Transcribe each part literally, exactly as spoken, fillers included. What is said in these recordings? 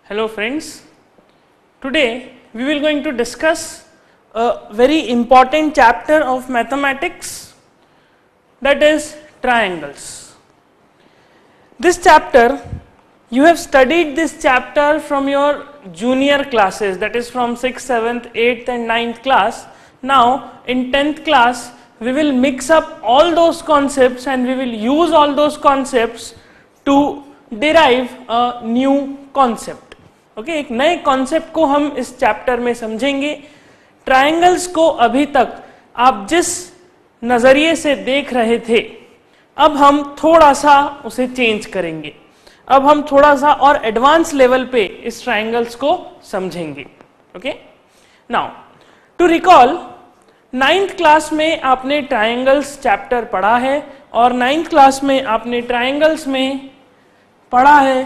Hello friends, today we will going to discuss a very important chapter of mathematics, that is triangles. This chapter, you have studied this chapter from your junior classes, that is from sixth, seventh, eighth and ninth class. Now in tenth class we will mix up all those concepts and we will use all those concepts to derive a new concept. Okay okay, एक नए concept को हम इस chapter में समझेंगे. Triangles को अभी तक आप जिस नजरिए से देख रहे थे, अब हम थोड़ा सा उसे चेंज करेंगे. अब हम थोड़ा सा और एडवांस लेवल पे इस ट्रायंगल्स को समझेंगे. Okay, now to recall, ninth class में आपने ट्रायंगल्स चैप्टर पढ़ा है और नाइन्थ क्लास में आपने ट्रायंगल्स में पढ़ा है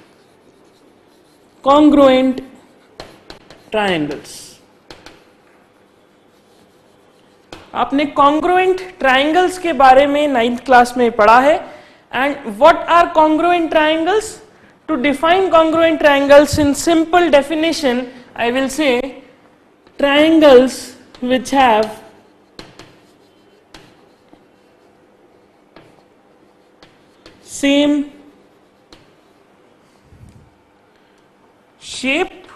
कॉन्ग्रुएंट ट्रायंगल्स. आपने कॉन्ग्रुएंट ट्रायंगल्स के बारे में नाइन्थ क्लास में पढ़ा है. And what are congruent triangles? To define congruent triangles in simple definition, I will say triangles which have same shape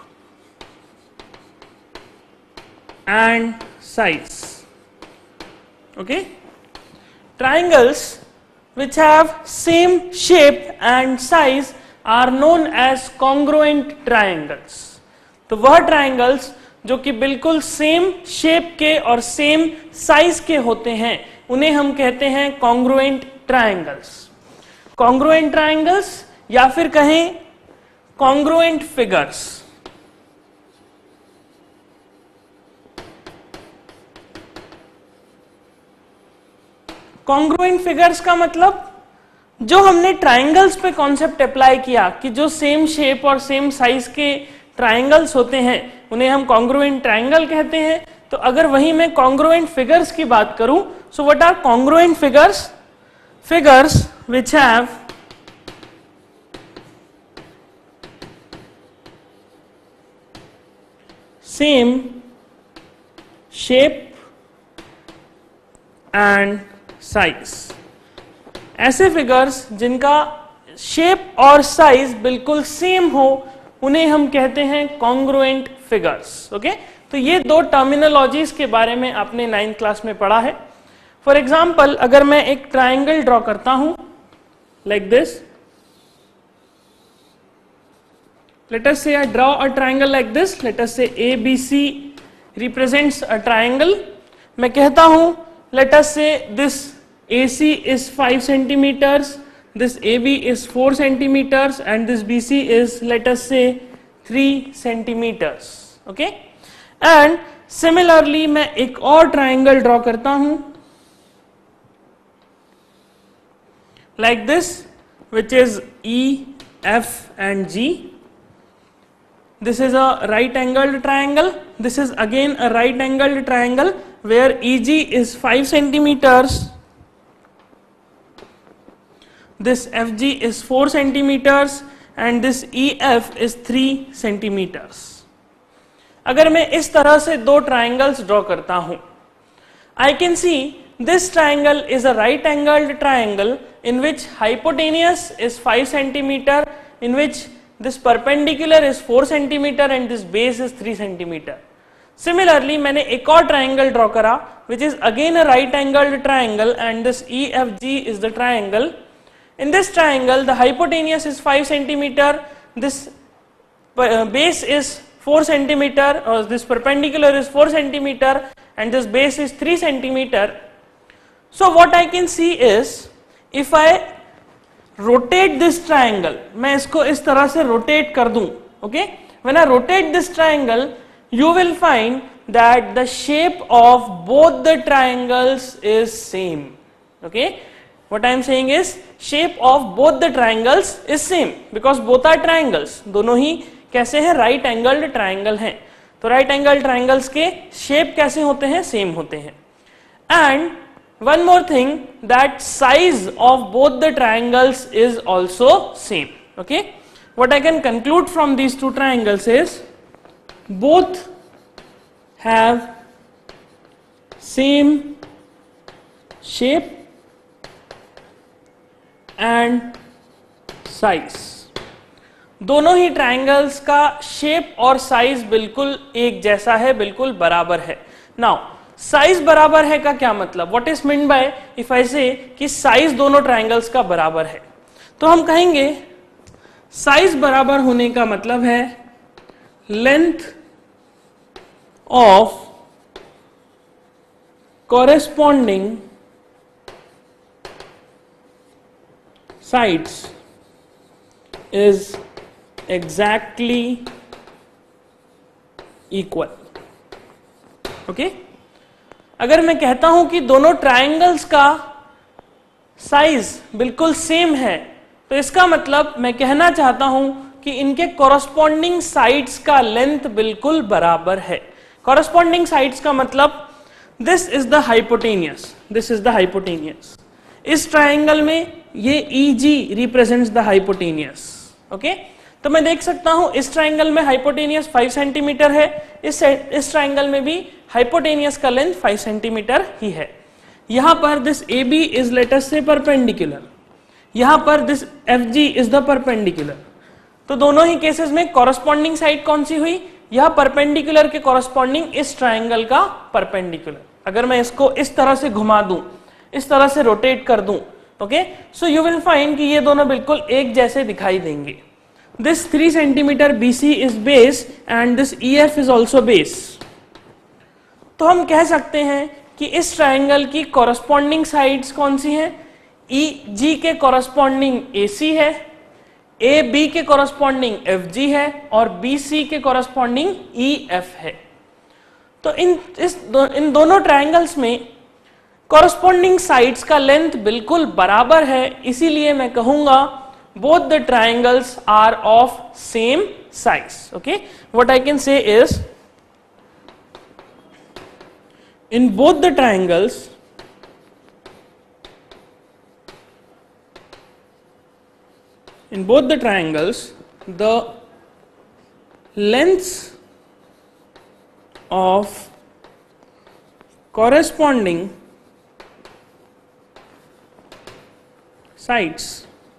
and size. Okay, triangles which have same shape and size are known as congruent triangles. तो वह triangles जो कि बिल्कुल same shape के और same size के होते हैं, उन्हें हम कहते हैं कॉन्ग्रुएंट ट्रायंगल्स. कॉन्ग्रुएंट ट्रायंगल्स या फिर कहें कॉन्ग्रुएंट फिगर्स. कॉन्ग्रुएंट फिगर्स का मतलब जो हमने ट्रायंगल्स पे कॉन्सेप्ट अप्लाई किया कि जो सेम शेप और सेम साइज के ट्रायंगल्स होते हैं उन्हें हम कॉन्ग्रुएंट ट्रायंगल कहते हैं. तो अगर वही मैं कॉन्ग्रुएंट फिगर्स की बात करूं, so what are congruent figures? Figures which have same shape and size. ऐसे फिगर्स जिनका शेप और साइज बिल्कुल सेम हो, उन्हें हम कहते हैं कॉन्ग्रुएंट फिगर्स. ओके, तो ये दो टर्मिनोलॉजीज के बारे में आपने नाइन्थ क्लास में पढ़ा है. फॉर एग्जाम्पल, अगर मैं एक ट्रायंगल ड्रॉ करता हूं like this, let us say I draw a triangle like this, let us say A B C represents a triangle. मैं कहता हूं let us say this A C is five centimetres, this A B is four centimeters and this B C is, let us say, three centimeters. Okay, and similarly मैं एक और triangle draw करता हूं like this, which is E, F and G. This is a right angled triangle. This is again a right angled triangle where E G is five centimeters. This F G is four centimeters and this E F is three centimeters. अगर मैं इस तरह से दो triangles draw करता हूं, I can see this triangle is a right angled triangle in which hypotenuse is five centimeter, in which this perpendicular is four centimeter and this base is three centimeter. Similarly, मैंने एक और triangle draw करा which is again a right angled triangle and this E F G is the triangle. In this triangle, the hypotenuse is five centimeter, this uh, base is four centimeter, or this perpendicular is four centimeter, and this base is three centimeter. So what I can see is, if I rotate this triangle, मैं इसको इस तरह से rotate कर दूं, okay? When I rotate this triangle, you will find that the shape of both the triangles is same. Okay? What I am saying is shape of both the triangles is same because both are triangles. दोनों ही कैसे हैं? right angled triangle हैं. तो right angled triangles के shape कैसे होते हैं? same होते हैं. And one more thing, that size of both the triangles is also same. Okay, what I can conclude from these two triangles is both have same shape and size. दोनों ही triangles का shape और size बिल्कुल एक जैसा है, बिल्कुल बराबर है. नाउ साइज बराबर है का क्या मतलब? What is mean by if I say कि साइज दोनों ट्राइंगल्स का बराबर है, तो हम कहेंगे साइज बराबर होने का मतलब है length of corresponding sides is exactly equal. Okay, अगर मैं कहता हूं कि दोनों ट्राइंगल्स का साइज बिल्कुल सेम है, तो इसका मतलब मैं कहना चाहता हूं कि इनके कॉरस्पॉन्डिंग साइड्स का लेंथ बिल्कुल बराबर है. कॉरस्पॉन्डिंग साइड्स का मतलब this is the hypotenuse, this is the hypotenuse. इस ट्राइंगल में ये E G represents the hypotenuse. Okay, तो मैं देख सकता हूं इस ट्राइंगल में हाइपोटेनियस फाइव सेंटीमीटर है, इस इस ट्राइंगल में भी हाइपोटेनियस का लेंथ फाइव सेंटीमीटर ही है. यहां पर this A B is let us say perpendicular, यहां पर this F G is the perpendicular. तो दोनों ही केसेस में कॉरस्पॉन्डिंग साइड कौन सी हुई? यह परपेंडिकुलर के कॉरस्पॉन्डिंग इस ट्राइंगल का परपेंडिकुलर. अगर मैं इसको इस तरह से घुमा दूं, इस तरह से रोटेट कर दूं, okay, so you will find कि ये दोनों बिल्कुल एक जैसे दिखाई देंगे. This three centimeter B C is base and this E F is also base. तो हम कह सकते हैं कि इस ट्राइंगल की कॉरस्पॉन्डिंग साइड्स कौन सी हैं? E G के कॉरस्पॉन्डिंग A C है, A B के कॉरस्पॉन्डिंग F G है और B C के कॉरस्पॉन्डिंग E F है. तो इन इस दो, इन दोनों ट्राइंगल्स में कॉरस्पॉन्डिंग साइड्स का लेंथ बिल्कुल बराबर है, इसीलिए मैं कहूंगा both the triangles are of same size. Okay, what I can say is in both the triangles in both the triangles the lengths of corresponding sides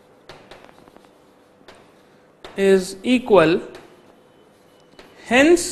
is equal, hence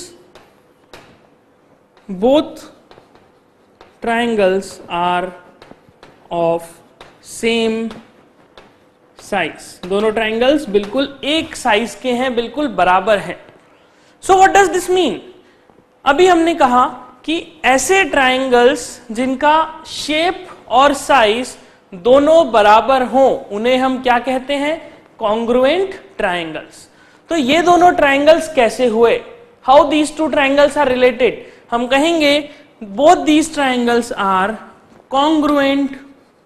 both triangles are of same size. दोनों triangles बिल्कुल एक size के हैं, बिल्कुल बराबर हैं. So what does this mean? अभी हमने कहा कि ऐसे ट्राइंगल्स जिनका शेप और साइज दोनों बराबर हों, उन्हें हम क्या कहते हैं? Congruent triangles. तो ये दोनों ट्राइंगल्स कैसे हुए? How these two triangles are related? हम कहेंगे both these triangles are congruent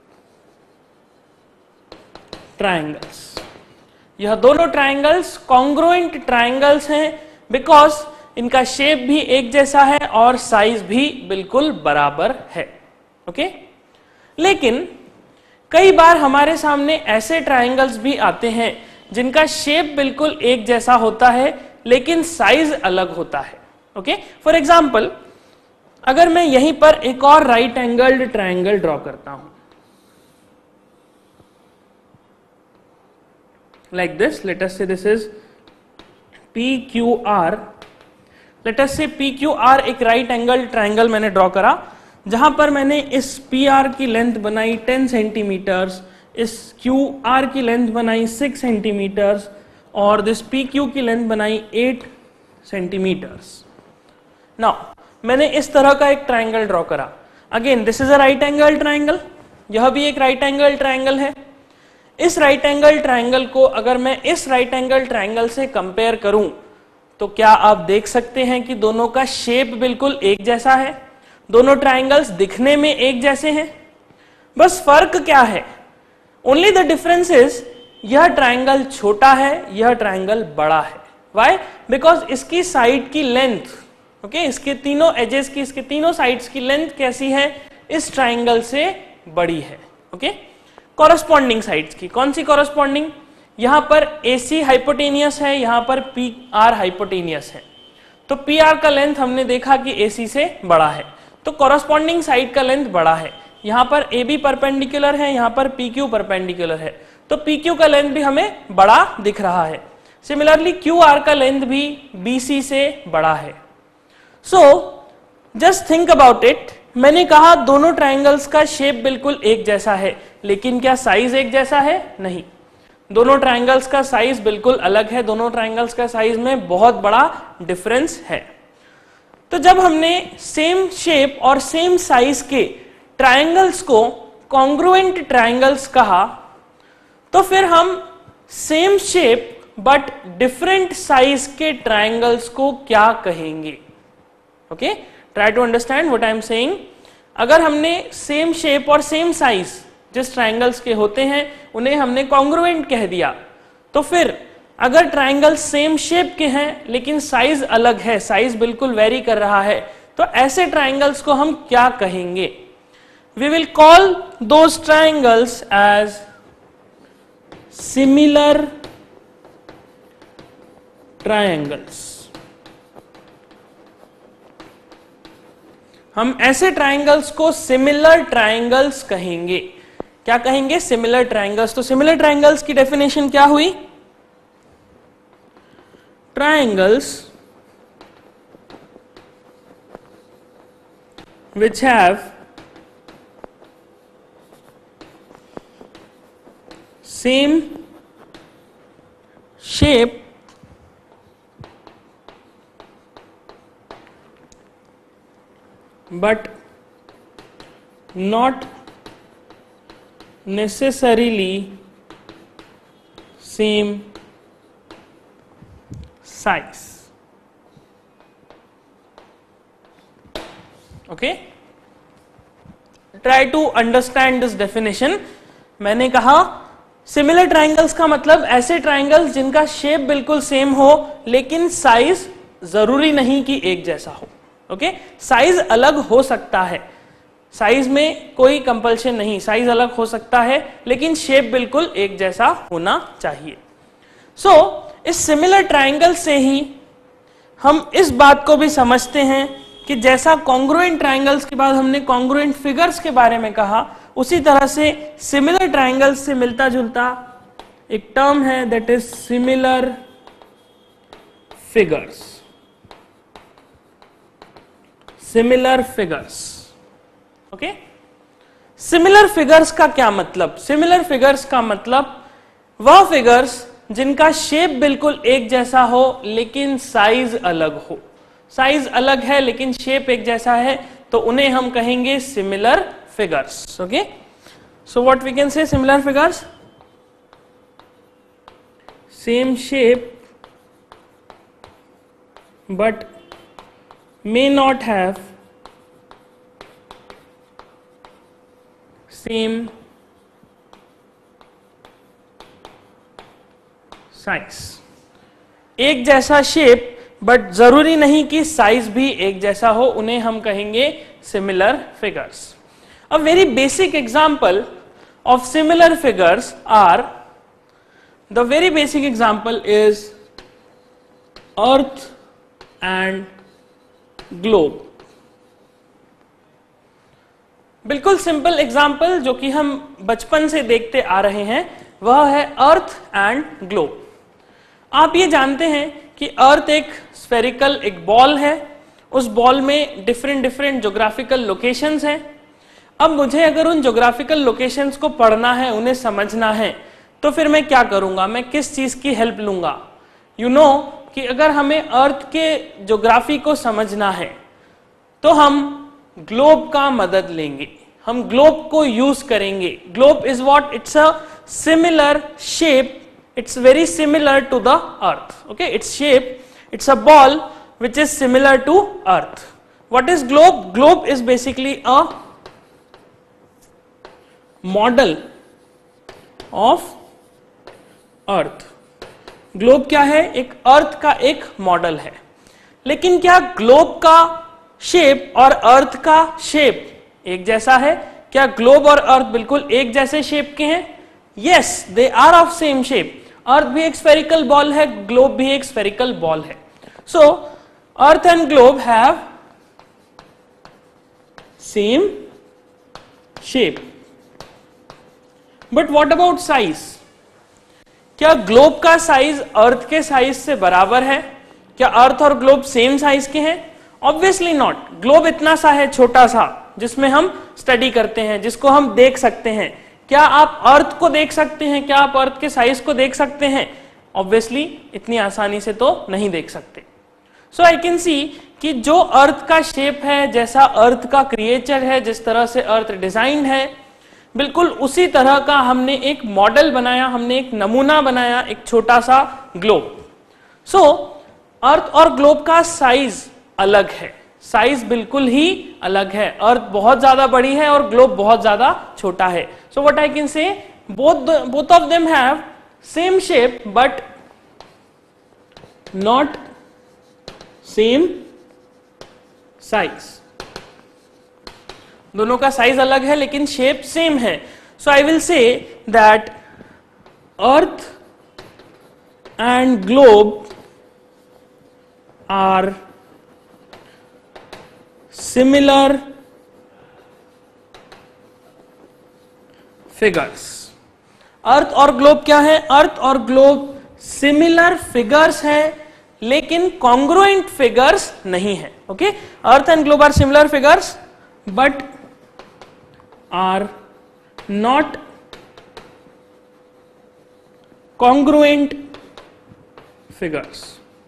triangles. यह दोनों ट्राइंगल्स कॉन्ग्रुएंट ट्राइंगल्स हैं बिकॉज इनका शेप भी एक जैसा है और साइज भी बिल्कुल बराबर है. ओके, लेकिन कई बार हमारे सामने ऐसे ट्राइंगल्स भी आते हैं जिनका शेप बिल्कुल एक जैसा होता है लेकिन साइज अलग होता है. ओके, फॉर एग्जाम्पल अगर मैं यहीं पर एक और राइट एंगल्ड ट्राइंगल ड्रॉ करता हूं like this, let us say this is P Q R. Let us say P Q R एक राइट एंगल ट्राइंगल मैंने ड्रॉ करा, जहां पर मैंने इस पी आर की लेंथ बनाई टेन सेंटीमीटर्स, इस क्यू आर की लेंथ बनाई सिक्स सेंटीमीटर्स और दिस पी क्यू की लेंथ बनाई एट सेंटीमीटर्स. नाउ मैंने इस तरह का एक ट्राइंगल ड्रॉ करा. Again this is a right angle triangle, यह भी एक राइट एंगल ट्राइंगल है. इस राइट एंगल ट्राइंगल को अगर मैं इस राइट एंगल ट्राइंगल से कंपेयर करूं तो क्या आप देख सकते हैं कि दोनों का शेप बिल्कुल एक जैसा है, दोनों ट्राइंगल्स दिखने में एक जैसे हैं. बस फर्क क्या है? ओनली द डिफरेंस इज यह ट्राइंगल छोटा है, यह ट्राइंगल बड़ा है. व्हाई? बिकॉज इसकी साइड की लेंथ, ओके okay, इसके तीनों एजेस की, इसके तीनों साइड्स की लेंथ कैसी है? इस ट्राइंगल से बड़ी है. ओके, कॉरस्पॉन्डिंग साइड्स की. कौन सी कॉरस्पॉन्डिंग? यहां पर ए सी हाइपोटेनियस है, यहां पर पी आर हाइपोटेनियस है, तो पी आर का लेंथ हमने देखा कि ए सी से बड़ा है, तो कॉरस्पॉन्डिंग साइड का लेंथ बड़ा है। यहां पर ए बी परपेंडिकुलर है, यहां पर पी क्यू परपेंडिकुलर है, तो पी क्यू का लेंथ भी हमें बड़ा दिख रहा है। सिमिलरली क्यू आर का लेंथ भी बी सी से बड़ा है। So just think about it, मैंने कहा दोनों ट्राइंगल्स का शेप बिल्कुल एक जैसा है, लेकिन क्या साइज एक जैसा है? नहीं, दोनों ट्राइंगल्स का साइज बिल्कुल अलग है, दोनों ट्राइंगल्स का साइज में बहुत बड़ा डिफरेंस है। तो जब हमने सेम शेप और सेम साइज के ट्राइंगल्स को कॉन्ग्रुएंट ट्राइंगल्स कहा, तो फिर हम same shape but different size के ट्राइंगल्स को क्या कहेंगे? Okay, try to understand what I am saying. अगर हमने सेम शेप और सेम साइज जिस ट्राइंगल्स के होते हैं उन्हें हमने कॉन्ग्रुएंट कह दिया, तो फिर अगर ट्राइंगल सेम शेप के हैं लेकिन साइज अलग है, साइज बिल्कुल वेरी कर रहा है, तो ऐसे ट्राइंगल्स को हम क्या कहेंगे? We will call those triangles as similar triangles. हम ऐसे ट्राइंगल्स को सिमिलर ट्राइंगल्स कहेंगे। क्या कहेंगे? Similar triangles. तो सिमिलर ट्राइंगल्स की डेफिनेशन क्या हुई? Triangles which have same shape but not necessarily same size. Okay, try to understand this definition. मैंने कहा सिमिलर ट्राइंगल्स का मतलब ऐसे ट्राइंगल्स जिनका शेप बिल्कुल सेम हो लेकिन साइज जरूरी नहीं कि एक जैसा हो। Okay okay? साइज अलग हो सकता है, साइज में कोई कंपल्शन नहीं, साइज अलग हो सकता है लेकिन शेप बिल्कुल एक जैसा होना चाहिए। सो so, इस सिमिलर ट्राइंगल से ही हम इस बात को भी समझते हैं कि जैसा कॉन्ग्रुएंट ट्राइंगल्स के बाद हमने कॉन्ग्रुएंट फिगर्स के बारे में कहा, उसी तरह से सिमिलर ट्राइंगल्स से मिलता जुलता एक टर्म है that is similar figures. Similar figures. Okay, similar figures का क्या मतलब? सिमिलर फिगर्स का मतलब वह फिगर्स जिनका शेप बिल्कुल एक जैसा हो लेकिन साइज अलग हो। साइज अलग है लेकिन शेप एक जैसा है, तो उन्हें हम कहेंगे similar figures. Okay, so what we can say similar figures? Same shape but may not have same size। एक जैसा शेप बट जरूरी नहीं कि साइज भी एक जैसा हो, उन्हें हम कहेंगे similar figures. A very basic example of similar figures are, the very basic example is earth and globe. बिल्कुल सिंपल एग्जाम्पल जो कि हम बचपन से देखते आ रहे हैं वह है अर्थ एंड ग्लोब। आप ये जानते हैं कि अर्थ एक स्फेरिकल एक बॉल है, उस बॉल में डिफरेंट डिफरेंट ज्योग्राफिकल लोकेशंस हैं। अब मुझे अगर उन ज्योग्राफिकल लोकेशंस को पढ़ना है, उन्हें समझना है, तो फिर मैं क्या करूंगा? मैं किस चीज की हेल्प लूंगा? यू you नो know, कि अगर हमें अर्थ के ज्योग्राफी को समझना है तो हम ग्लोब का मदद लेंगे, हम ग्लोब को यूज करेंगे। Globe is what? It's a similar shape, it's very similar to the earth. Okay, its shape, it's a ball which is similar to earth. What is globe? Globe is basically a model of earth. Globe क्या है? एक अर्थ का एक model है। लेकिन क्या globe का shape और अर्थ का शेप एक जैसा है? क्या ग्लोब और अर्थ बिल्कुल एक जैसे शेप के हैं? Yes, they are of same shape. Earth भी एक स्फेरिकल बॉल है, ग्लोब भी एक स्फेरिकल बॉल है. So earth and globe have same shape. But what about size? क्या ग्लोब का साइज अर्थ के साइज से बराबर है? क्या अर्थ और ग्लोब सेम साइज के हैं? Obviously not. ग्लोब इतना सा है, छोटा सा, जिसमें हम स्टडी करते हैं, जिसको हम देख सकते हैं. क्या आप अर्थ को देख सकते हैं? क्या आप अर्थ के साइज को देख सकते हैं? ऑब्वियसली इतनी आसानी से तो नहीं देख सकते. सो आई कैन सी कि जो अर्थ का शेप है, जैसा अर्थ का क्रिएचर है, जिस तरह से अर्थ डिजाइंड है, बिल्कुल उसी तरह का हमने एक मॉडल बनाया, हमने एक नमूना बनाया, एक छोटा सा ग्लोब. सो अर्थ और ग्लोब का साइज अलग है, साइज बिल्कुल ही अलग है. अर्थ बहुत ज्यादा बड़ी है और ग्लोब बहुत ज्यादा छोटा है. So what I can say, both both of them have same shape but not same size. दोनों का साइज अलग है लेकिन शेप सेम है. So I will say that earth and globe are similar figures. Earth और globe क्या है? अर्थ और ग्लोब सिमिलर फिगर्स है लेकिन कॉन्ग्रुएंट फिगर्स नहीं है. Okay, earth and globe are similar figures but are not congruent figures.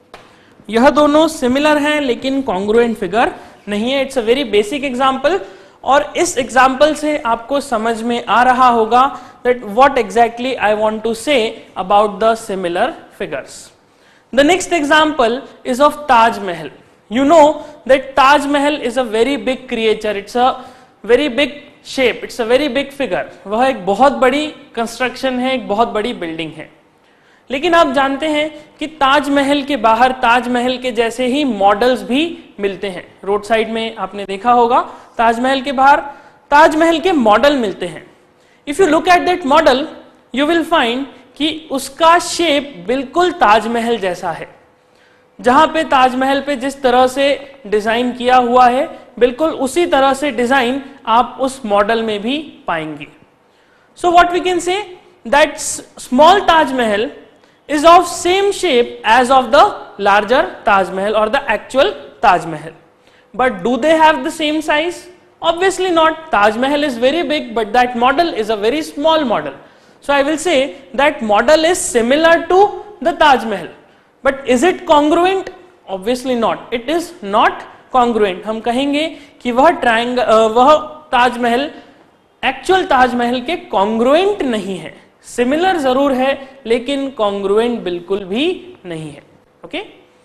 यह दोनों सिमिलर हैं लेकिन कॉन्ग्रुएंट फिगर नहीं है. It's a very basic example और इस एग्जांपल से आपको समझ में आ रहा होगा that what exactly I want to say about the similar figures. The next example is of Taj Mahal. You know that Taj Mahal is a very big creature. It's a very big shape. It's a very big figure. वह एक बहुत बड़ी construction है, एक बहुत बड़ी building है. लेकिन आप जानते हैं कि ताजमहल के बाहर ताजमहल के जैसे ही मॉडल्स भी मिलते हैं. रोड साइड में आपने देखा होगा ताजमहल के बाहर ताजमहल के मॉडल मिलते हैं. If you look at that model you will find कि उसका शेप बिल्कुल ताजमहल जैसा है. जहां पे ताजमहल पे जिस तरह से डिजाइन किया हुआ है बिल्कुल उसी तरह से डिजाइन आप उस मॉडल में भी पाएंगे. So what we can say that small Taj Mahal is of same shape as of the larger Taj Mahal or the actual Taj Mahal. But do they have the same size? Obviously not. Taj Mahal is very big but that model is a very small model. So I will say that model is similar to the Taj Mahal. But is it congruent? Obviously not. It is not congruent. हम कहेंगे कि वह triangle वह Taj Mahal actual Taj Mahal के congruent नहीं है. Similar जरूर है लेकिन कॉन्ग्रुएंट बिल्कुल भी नहीं है. Okay,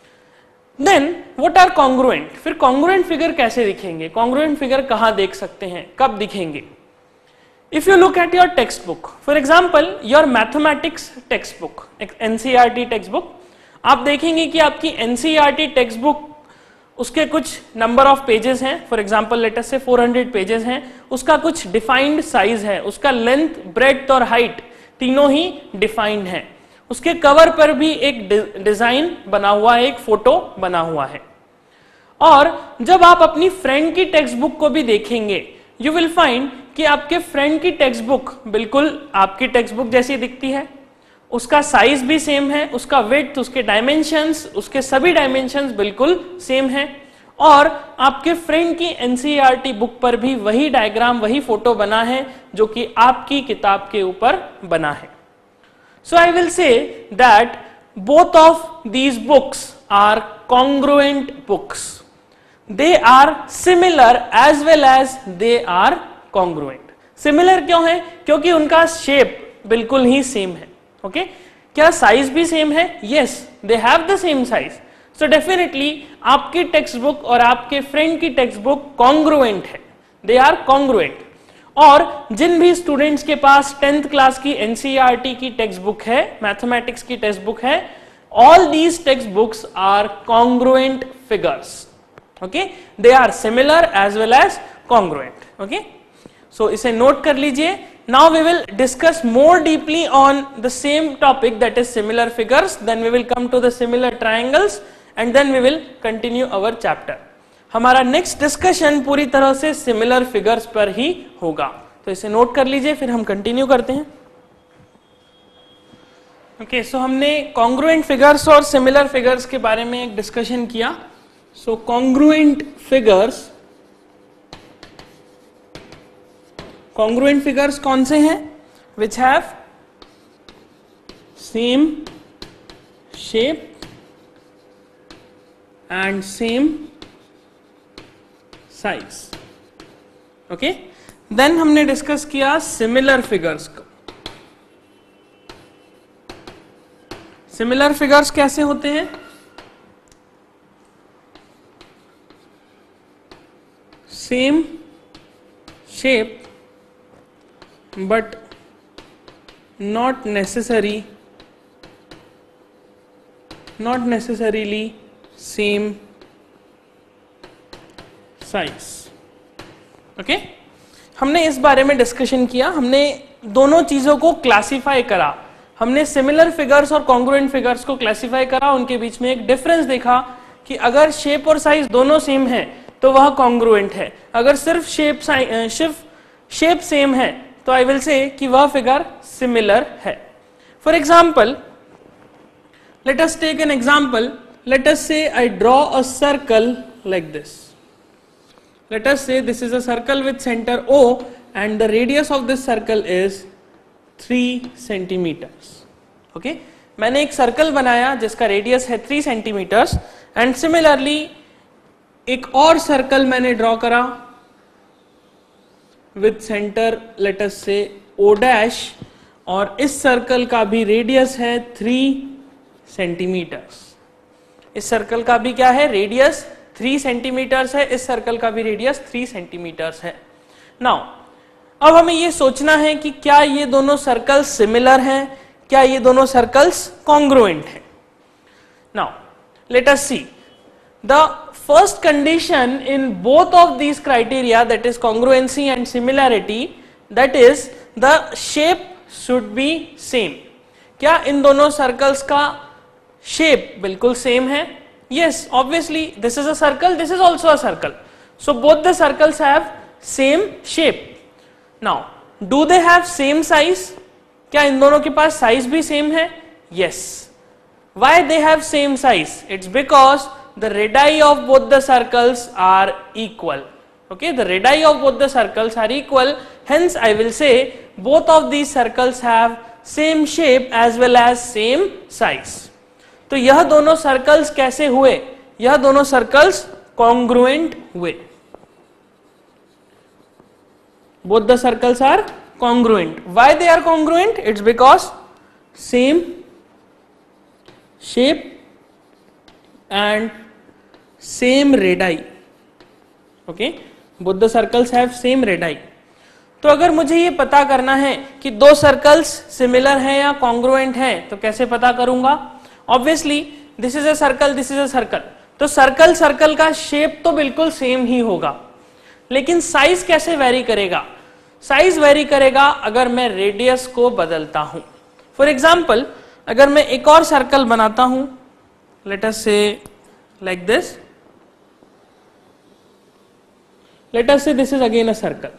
then what are congruent? फिर कॉन्ग्रुएंट फिगर कैसे दिखेंगे? कॉन्ग्रुएंट फिगर कहां देख सकते हैं, कब दिखेंगे? If you look at your text book, for example your mathematics text book, NCERT text book, आप देखेंगे कि आपकी एनसीईआरटी टेक्स्ट बुक उसके कुछ नंबर ऑफ पेजेस हैं. For example let us say four hundred pages हैं. उसका कुछ डिफाइंड साइज है, उसका लेंथ, ब्रेड्थ और हाइट तीनों ही डिफाइंड हैं. उसके कवर पर भी एक डिजाइन बना हुआ है, एक फोटो बना हुआ है. और जब आप अपनी फ्रेंड की टेक्स्ट बुक को भी देखेंगे यू विल फाइंड कि आपके फ्रेंड की टेक्स्ट बुक बिल्कुल आपकी टेक्स्ट बुक जैसी दिखती है. उसका साइज भी सेम है, उसका विड्थ, उसके डायमेंशंस, उसके सभी डायमेंशंस बिल्कुल सेम है. और आपके फ्रेंड की एनसीईआरटी बुक पर भी वही डायग्राम, वही फोटो बना है जो कि आपकी किताब के ऊपर बना है. So I will say that both of these books are congruent books. They are similar as well as they are congruent. Similar क्यों है? क्योंकि उनका शेप बिल्कुल ही सेम है. Okay okay? क्या साइज भी सेम है? Yes, they have the same size. So definitely आपकी टेक्स्ट बुक और आपके फ्रेंड की टेक्स्ट बुक कॉन्ग्रुएंट है, दे आर कॉन्ग्रुएंट. और जिन भी स्टूडेंट्स के पास टेंथ क्लास की एनसीईआरटी की टेक्स्ट बुक है, मैथमेटिक्स की टेक्स्ट बुक है, all these text books are congruent figures. Okay, they are similar as well as congruent. Okay, so इसे नोट कर लीजिए. Now we will discuss more deeply on the same topic, that is similar figures. Then we will come to the similar triangles and then we will continue our chapter. हमारा next discussion पूरी तरह से similar figures पर ही होगा, तो इसे note कर लीजिए, फिर हम continue करते हैं. ओके, सो हमने congruent figures और similar figures के बारे में एक discussion किया. So congruent figures, congruent figures कौन से हैं? Which have same shape and same size. Okay, then हमने डिस्कस किया similar figures को. Similar figures कैसे होते हैं? Same shape but not necessary not necessarily same size. Okay okay? हमने इस बारे में डिस्कशन किया, हमने दोनों चीजों को क्लासिफाई करा. हमने सिमिलर फिगर्स और कॉन्ग्रुएंट फिगर्स को क्लासिफाई करा, उनके बीच में एक डिफरेंस देखा कि अगर शेप और साइज दोनों सेम है तो वह कॉन्ग्रुएंट है, अगर सिर्फ शेप सिर्फ शेप सेम है तो आई विल से कि वह फिगर सिमिलर है. For example, let us take an example. Let us say I draw a circle like this. Let us say this is a circle with centre O and the radius of this circle is three centimetres. Okay, मैंने एक circle बनाया जिसका radius है three centimetres and similarly एक और circle मैंने draw करा with centre late us से O डैश, और इस सर्कल का भी रेडियस है थ्री सेंटीमीटर्स. इस सर्कल का भी क्या है? रेडियस थ्री सेंटीमीटर्स है. इस सर्कल का भी रेडियस थ्री सेंटीमीटर्स है. नाउ अब हमें ये सोचना है कि क्या ये दोनों सर्कल्स सिमिलर हैं, क्या ये दोनों सर्कल्स कॉन्ग्रुएंट हैं. Now let us see the first condition in both of these criteria, that is congruency and similarity, that is the shape should be same. क्या इन दोनों सर्कल्स का शेप बिल्कुल सेम है? Yes, obviously this is a circle, this is also a circle, so both the circles have same shape. Now do they have same size? क्या इन दोनों के पास साइज भी सेम है? Yes. Why they have same size? It's because the radii of both the circles are equal. Okay, the radii of both the circles are equal, hence I will say both of these circles have same shape as well as same size. तो यह दोनों circles कैसे हुए? यह दोनों circles congruent हुए. Both the circles are congruent. Why they are congruent? It's because same shape and same radii. Okay, both the circles have same radii. तो अगर मुझे ये पता करना है कि दो सर्कल्स सिमिलर हैं या कॉन्ग्रुएंट हैं, तो कैसे पता करूंगा? Obviously this is a circle, this is a circle, तो सर्कल सर्कल का शेप तो बिल्कुल सेम ही होगा, लेकिन साइज कैसे वेरी करेगा? साइज वेरी करेगा अगर मैं रेडियस को बदलता हूं. फॉर एग्जाम्पल, अगर मैं एक और सर्कल बनाता हूं, लेट अस से like this. Let us say this is again a circle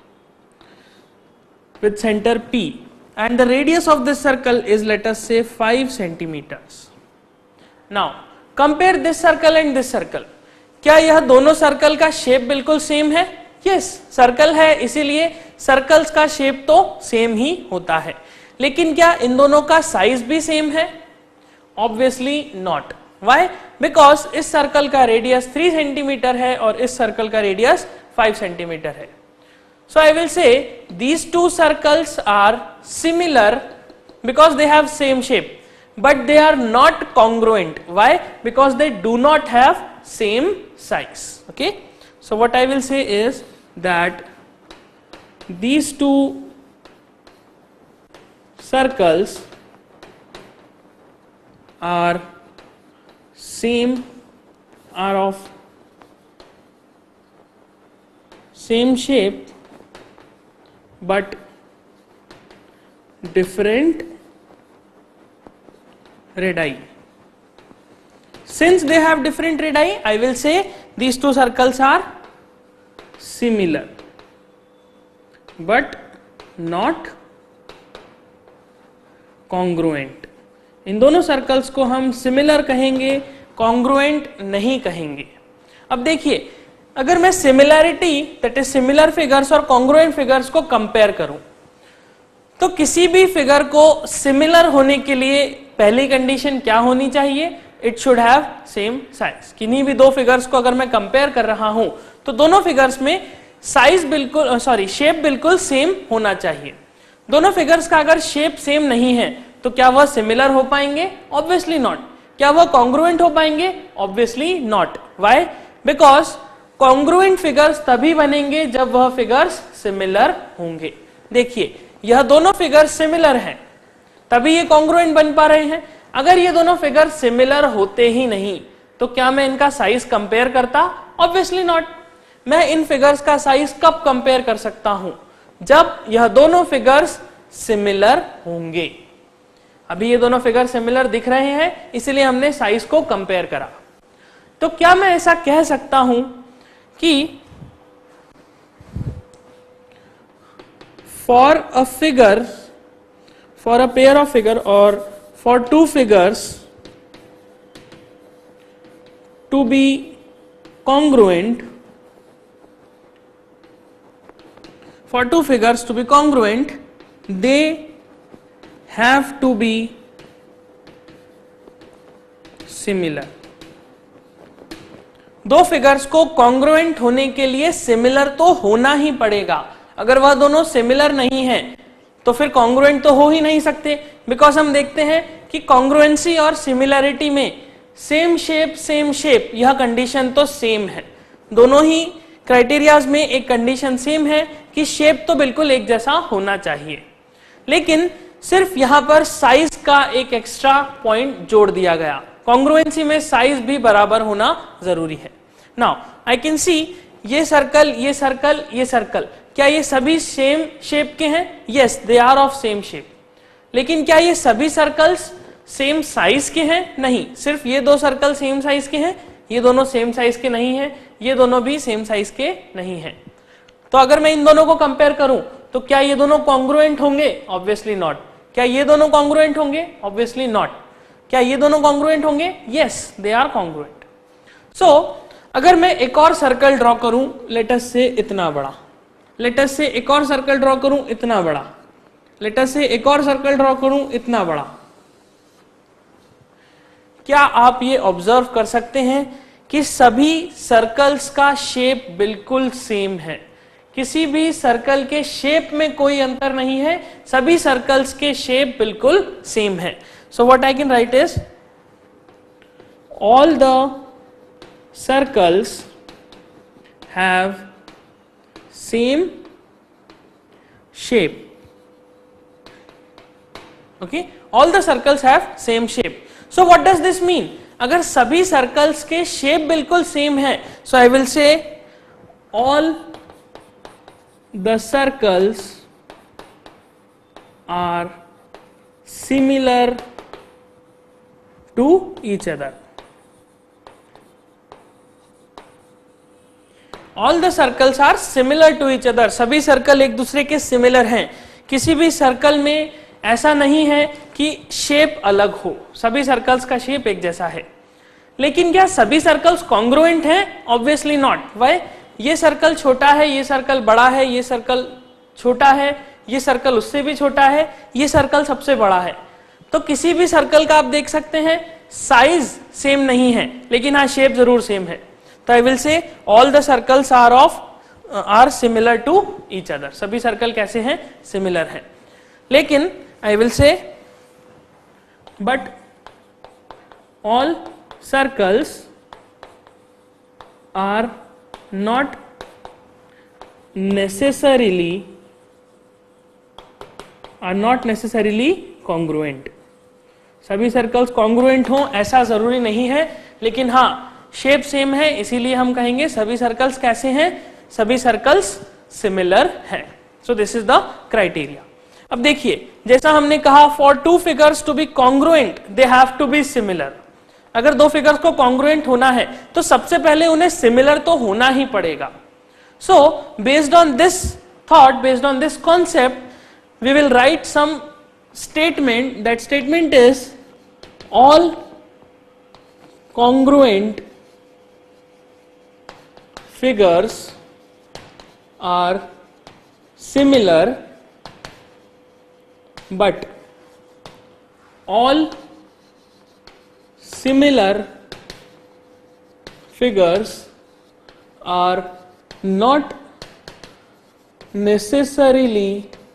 with centre P and the radius of this circle is, let us say, five centimeters. Now compare this circle and this circle. क्या यह दोनों circle का shape बिल्कुल same है? Yes, circle है इसीलिए circles का shape तो सेम ही होता है, लेकिन क्या इन दोनों का साइज भी सेम है? Obviously not. व्हाई? बिकॉज इस सर्कल का रेडियस थ्री सेंटीमीटर है और इस सर्कल का रेडियस फाइव सेंटीमीटर है. So I will say these two circles are similar because they have same shape, but they are not congruent. Why? Because they do not have same size. Okay, so what I will say is that these two circles are same, are of same shape but different radii. Since they have different radii, I will say these two circles are similar but not congruent. इन दोनों circles को हम similar कहेंगे, congruent नहीं कहेंगे. अब देखिए, अगर मैं similarity that is similar figures और कॉन्ग्रुएंट फिगर्स को कंपेयर करूं, तो किसी भी फिगर को सिमिलर होने के लिए पहली कंडीशन क्या होनी चाहिए? It should have same size. किन्हीं भी दो फिगर्स को अगर मैं कंपेयर कर रहा हूं तो दोनों फिगर्स में साइज बिल्कुल सॉरी शेप बिल्कुल सेम होना चाहिए. दोनों फिगर्स का अगर शेप सेम नहीं है तो क्या वह सिमिलर हो पाएंगे? Obviously not. क्या वह कॉन्ग्रुएंट हो पाएंगे? Obviously not. Why? Because congruent figures तभी बनेंगे जब वह फिगर्स सिमिलर होंगे. देखिए, यह दोनों फिगर्स सिमिलर हैं तभी ये कॉन्ग्रुएंट बन पा रहे हैं. अगर ये दोनों फिगर्स सिमिलर होते ही नहीं तो क्या मैं इनका साइज कंपेयर करता? Obviously not. मैं इन फिगर्स का साइज कब कंपेयर कर सकता हूं? जब यह दोनों फिगर्स सिमिलर होंगे. अभी ये दोनों फिगर सिमिलर दिख रहे हैं इसलिए हमने साइज को कंपेयर करा. तो क्या मैं ऐसा कह सकता हूं कि for a figure, for a pair of figure और for two figures to be congruent, for two figures to be congruent, they have to be similar. दो फिगर्स को कॉन्ग्रुएंट होने के लिए सिमिलर तो होना ही पड़ेगा. अगर वह दोनों सिमिलर नहीं है तो फिर कॉन्ग्रुएंट तो हो ही नहीं सकते. बिकॉज हम देखते हैं कि कॉन्ग्रुएंसी और सिमिलैरिटी में सेम शेप सेम शेप यह कंडीशन तो सेम है. दोनों ही क्राइटेरियाज में एक कंडीशन सेम है कि शेप तो बिल्कुल एक जैसा होना चाहिए. लेकिन सिर्फ यहां पर साइज का एक एक्स्ट्रा पॉइंट जोड़ दिया गया. कॉन्ग्रुएंसी में साइज भी बराबर होना जरूरी है. नाउ आई कैन सी ये सर्कल, ये सर्कल, ये सर्कल, क्या ये सभी सेम शेप के हैं? Yes, they are of same shape. लेकिन क्या ये सभी सर्कल्स सेम साइज के हैं? नहीं. सिर्फ ये दो सर्कल सेम साइज के हैं, ये दोनों सेम साइज के नहीं हैं, ये दोनों भी सेम साइज के नहीं हैं. तो अगर मैं इन दोनों को कंपेयर करूं तो क्या ये दोनों कॉन्ग्रुएंट होंगे? Obviously not. क्या ये दोनों कॉन्ग्रुएंट होंगे? Obviously not. क्या ये दोनों कॉन्ग्रुएंट होंगे? Yes, they are congruent. So अगर मैं एक और सर्कल ड्रॉ करूं, लेट अस से इतना बड़ा, लेट अस से एक और सर्कल ड्रॉ करूं इतना बड़ा, लेट अस से एक और सर्कल ड्रॉ करूं इतना बड़ा, क्या आप ये ऑब्जर्व कर सकते हैं कि सभी सर्कल्स का शेप बिल्कुल सेम है? किसी भी सर्कल के शेप में कोई अंतर नहीं है, सभी सर्कल्स के शेप बिल्कुल सेम है. So what I can write is all the circles have same shape. Okay, all the circles have same shape. So what does this mean? अगर सभी सर्कल्स के शेप बिल्कुल सेम है, so I will say all the circles are similar to each other. All the circles are similar to each other. सभी सर्कल एक दूसरे के सिमिलर हैं. किसी भी सर्कल में ऐसा नहीं है कि शेप अलग हो, सभी सर्कल्स का शेप एक जैसा है. लेकिन क्या सभी सर्कल्स कॉन्ग्रुएंट हैं? Obviously not. व्हाई? ये सर्कल छोटा है, ये सर्कल बड़ा है, ये सर्कल छोटा है, ये सर्कल उससे भी छोटा है, ये सर्कल सबसे बड़ा है. तो किसी भी सर्कल का आप देख सकते हैं साइज सेम नहीं है, लेकिन हाँ शेप जरूर सेम है. तो I will say all the circles are of are similar to each other. सभी सर्कल कैसे हैं? सिमिलर हैं. लेकिन I will say but all circles are not necessarily are not necessarily congruent. सभी सर्कल्स कॉन्ग्रुएंट हों ऐसा जरूरी नहीं है, लेकिन हाँ शेप सेम है, इसीलिए हम कहेंगे सभी सर्कल्स कैसे हैं? सभी सर्कल्स सिमिलर हैं. So this is the criteria. अब देखिए, जैसा हमने कहा for two figures to be congruent they have to be similar. अगर दो फिगर्स को कॉन्ग्रुएंट होना है तो सबसे पहले उन्हें सिमिलर तो होना ही पड़ेगा। So based on this thought, based on this concept, we will write some statement. That statement is all congruent figures are similar, but all similar figures are not necessarily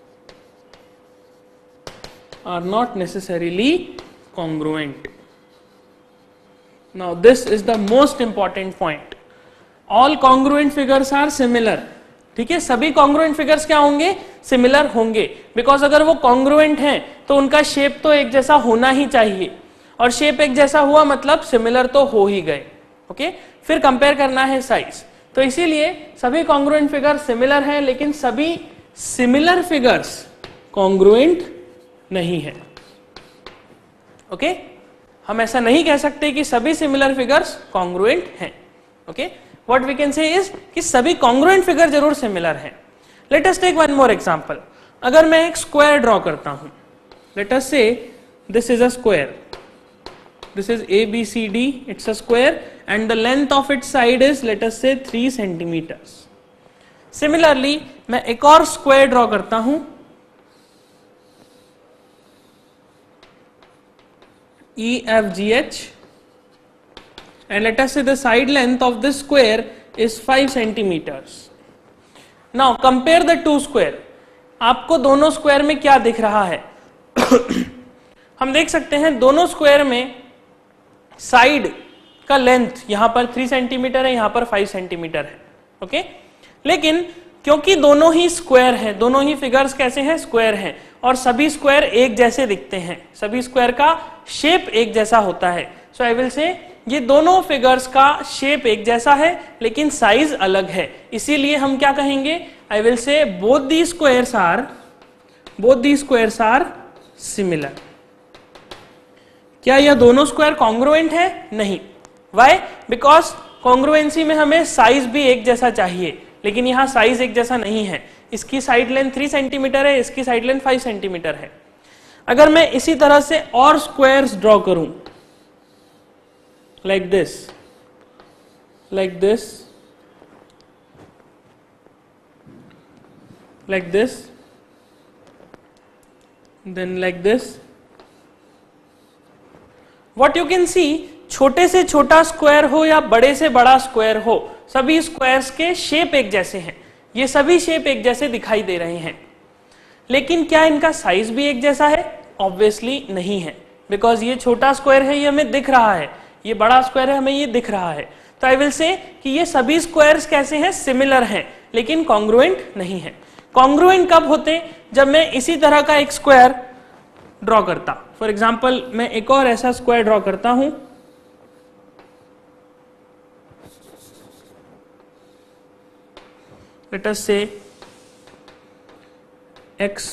are not necessarily congruent. Now this is the most important point. All congruent figures are similar. ठीक है, सभी congruent figures क्या होंगे? Similar होंगे, because अगर वो congruent हैं तो उनका shape तो एक जैसा होना ही चाहिए, और shape एक जैसा हुआ मतलब similar तो हो ही गए। Okay okay? फिर compare करना है size, तो इसीलिए सभी congruent figures similar हैं, लेकिन सभी similar figures congruent नहीं है। Okay okay? हम ऐसा नहीं कह सकते कि सभी सिमिलर फिगर्स कॉन्ग्रुएंट हैं। Okay, what we can say is कि सभी कॉन्ग्रुएंट फिगर जरूर सिमिलर हैं। Let us take one more example. अगर मैं एक स्क्वायर ड्रॉ करता हूं, let us say this is a square, this is A B C D, it's a square and the length of its side is let us say three centimetres. Similarly मैं एक और square draw करता हूं, E F G H, and let us say the side length of this square is five centimeters. Now compare the two square. आपको दोनों square में क्या दिख रहा है? हम देख सकते हैं दोनों स्क्वायर में साइड का लेंथ यहां पर थ्री सेंटीमीटर है, यहां पर फाइव सेंटीमीटर है। Okay okay? लेकिन क्योंकि दोनों ही स्क्वायर हैं, दोनों ही फिगर्स कैसे हैं? स्क्वायर हैं, और सभी स्क्वायर एक जैसे दिखते हैं, सभी स्क्वायर का शेप एक जैसा होता है। सो आई विल से ये दोनों फिगर्स का शेप एक जैसा है लेकिन साइज अलग है, इसीलिए हम क्या कहेंगे? I will say both the squares are both the squares are similar. क्या यह दोनों स्क्वायर कॉन्ग्रुएंट है? नहीं। व्हाई? बिकॉज कॉन्ग्रुएंसी में हमें साइज भी एक जैसा चाहिए, लेकिन यहां साइज एक जैसा नहीं है। इसकी साइड लेंथ थ्री सेंटीमीटर है, इसकी साइड लेंथ फाइव सेंटीमीटर है। अगर मैं इसी तरह से और स्क्वायर्स ड्रॉ करूं, like this, like this, like this, then like this, what you can see, छोटे से छोटा स्क्वायर हो या बड़े से बड़ा स्क्वायर हो, सभी स्क्वायर्स के शेप एक जैसे हैं। ये सभी शेप एक जैसे दिखाई दे रहे हैं, लेकिन क्या इनका साइज भी एक जैसा है? ऑब्वियसली नहीं है, बिकॉज ये छोटा स्क्वायर है, ये हमें दिख रहा है, ये बड़ा स्क्वायर है, हमें ये दिख रहा है। तो आई विल से कि ये सभी स्क्वायर्स कैसे हैं? सिमिलर हैं, लेकिन कॉन्ग्रुएंट नहीं है। कॉन्ग्रुएंट कब होते? जब मैं इसी तरह का एक स्क्वायर ड्रॉ करता। फॉर एग्जाम्पल मैं एक और ऐसा स्क्वायर ड्रॉ करता हूं, let us say x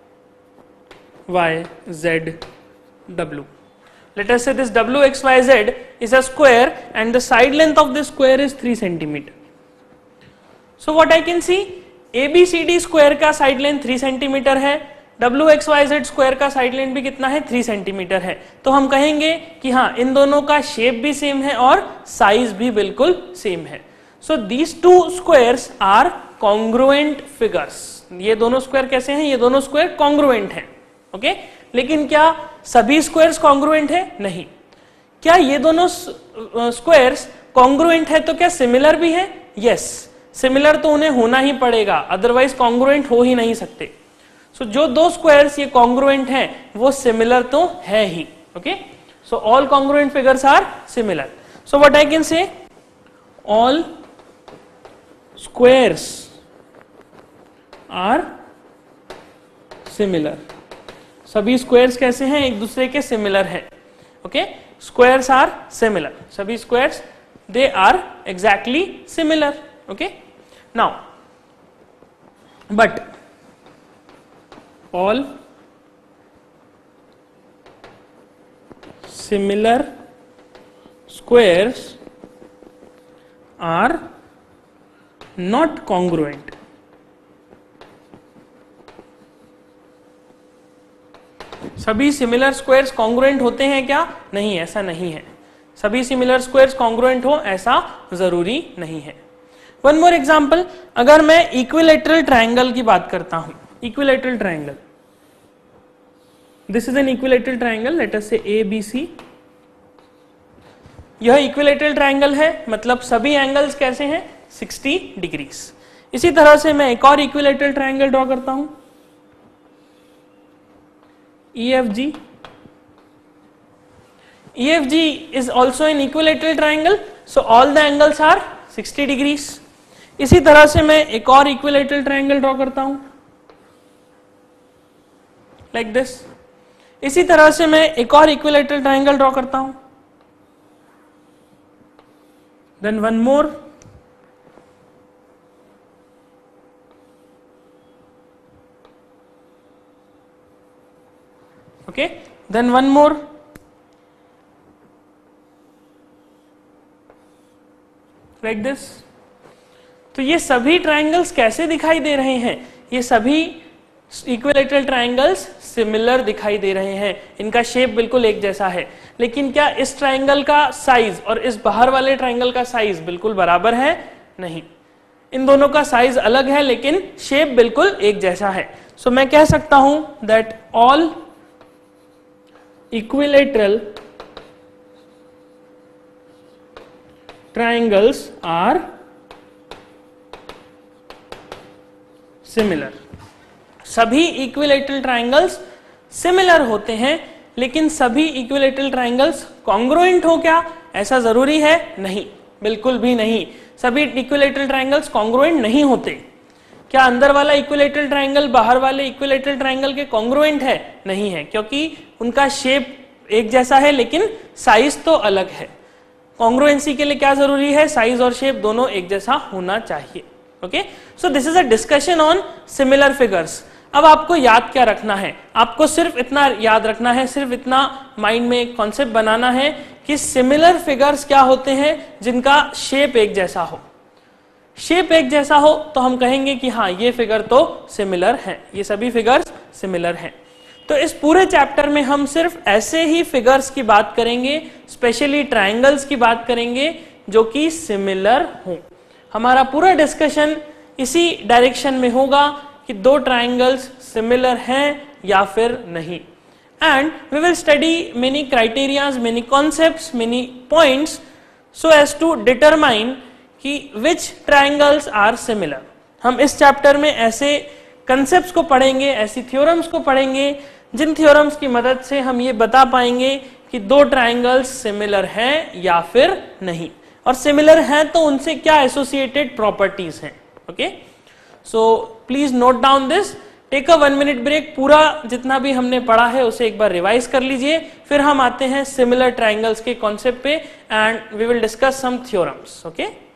y z w. Let us say this w x y z is a square and the side length of this square is three centimeter. So what I can see, A B C D square का side length three centimeter है, w x y z square का side length भी कितना है? three centimeter है। तो हम कहेंगे कि हाँ, इन दोनों का शेप भी सेम है और साइज भी बिल्कुल सेम है। So these two squares are congruent figures. ये दोनों स्क्वायर कैसे हैं? ये दोनों स्क्वायर congruent हैं। ओके, लेकिन क्या सभी स्क्वायर्स congruent है? नहीं। क्या ये दोनों स्क्वायर्स congruent है तो क्या सिमिलर भी है? यस, सिमिलर तो उन्हें होना ही पड़ेगा, अदरवाइज congruent हो ही नहीं सकते। सो so, जो दो स्क्वायर्स ये congruent हैं वो सिमिलर तो है ही। Okay, so all congruent figures are similar. So what I can say, all squares are similar. सभी स्क्वायर्स कैसे हैं? एक दूसरे के सिमिलर हैं। ओके, स्क्वायर्स आर सिमिलर, सभी squares they are exactly similar. Okay, now but all similar squares are not congruent. सभी similar squares congruent होते हैं क्या? नहीं, ऐसा नहीं है। सभी सिमिलर स्क्वायर्स कॉन्ग्रुएंट हो ऐसा जरूरी नहीं है। वन मोर एग्जांपल, अगर मैं इक्विलैटरल ट्रायंगल की बात करता हूं, equilateral triangle, this is an equilateral triangle, let us say A B सी। यह इक्विलैटरल ट्रायंगल है, मतलब सभी एंगल्स कैसे हैं? Sixty degrees. इसी तरह से मैं एक और इक्विलैटरल ट्रायंगल ड्रॉ करता हूं, E F G. E F G is also an equilateral triangle, so all the angles are sixty degrees. इसी तरह से मैं एक और इक्विलैटरल ट्रायंगल ड्रॉ करता हूं, लाइक दिस। इसी तरह से मैं एक और इक्विलैटरल ट्रायंगल ड्रॉ करता हूं, then one more, okay, then one more, like this। तो ये सभी ट्रायंगल्स कैसे दिखाई दे रहे हैं? ये सभी इक्विलैटरल ट्रायंगल्स सिमिलर दिखाई दे रहे हैं, इनका शेप बिल्कुल एक जैसा है। लेकिन क्या इस ट्रायंगल का साइज और इस बाहर वाले ट्रायंगल का साइज बिल्कुल बराबर है? नहीं, इन दोनों का साइज अलग है लेकिन शेप बिल्कुल एक जैसा है। सो so, मैं कह सकता हूं that all equilateral triangles are similar। सभी इक्विलैटरल ट्रायंगल्स सिमिलर होते हैं, लेकिन सभी इक्विलैटरल ट्रायंगल्स कॉन्ग्रुएंट हो क्या? ऐसा जरूरी है? नहीं, बिल्कुल भी नहीं। सभी इक्विलैटरल ट्रायंगल्स कॉन्ग्रुएंट नहीं होते। क्या अंदर वाला इक्विलैटरल ट्रायंगल बाहर वाले इक्विलैटरल ट्रायंगल के कॉन्ग्रुएंट है? नहीं है, क्योंकि उनका शेप एक जैसा है लेकिन साइज तो अलग है। कॉन्ग्रुएंसी के लिए क्या जरूरी है? साइज और शेप दोनों एक जैसा होना चाहिए। Okay, so this is a discussion on similar figures. अब आपको याद क्या रखना है? आपको सिर्फ इतना याद रखना है, सिर्फ इतना माइंड में एक कॉन्सेप्ट बनाना है कि सिमिलर फिगर्स क्या होते हैं जिनका शेप एक जैसा हो। शेप एक जैसा हो तो हम कहेंगे कि हाँ, ये फिगर तो सिमिलर है, ये सभी फिगर्स सिमिलर हैं। तो इस पूरे चैप्टर में हम सिर्फ ऐसे ही फिगर्स की बात करेंगे, स्पेशली ट्रायंगल्स की बात करेंगे जो कि सिमिलर हो। हमारा पूरा डिस्कशन इसी डायरेक्शन में होगा कि दो ट्रायंगल्स सिमिलर हैं या फिर नहीं। And we will study many criterias, many concepts, many points so as to determine कि विच ट्रायंगल्स आर सिमिलर। हम इस चैप्टर में ऐसे कंसेप्ट्स को पढ़ेंगे, ऐसी थ्योरम्स को पढ़ेंगे जिन थ्योरम्स की मदद से हम ये बता पाएंगे कि दो ट्रायंगल्स सिमिलर हैं या फिर नहीं, और सिमिलर हैं तो उनसे क्या एसोसिएटेड प्रॉपर्टीज हैं। Okay, so please note down this, take a one minute break, पूरा जितना भी हमने पढ़ा है उसे एक बार रिवाइज कर लीजिए, फिर हम आते हैं सिमिलर ट्रायंगल्स के कॉन्सेप्ट पे and we will discuss some theorems. Okay.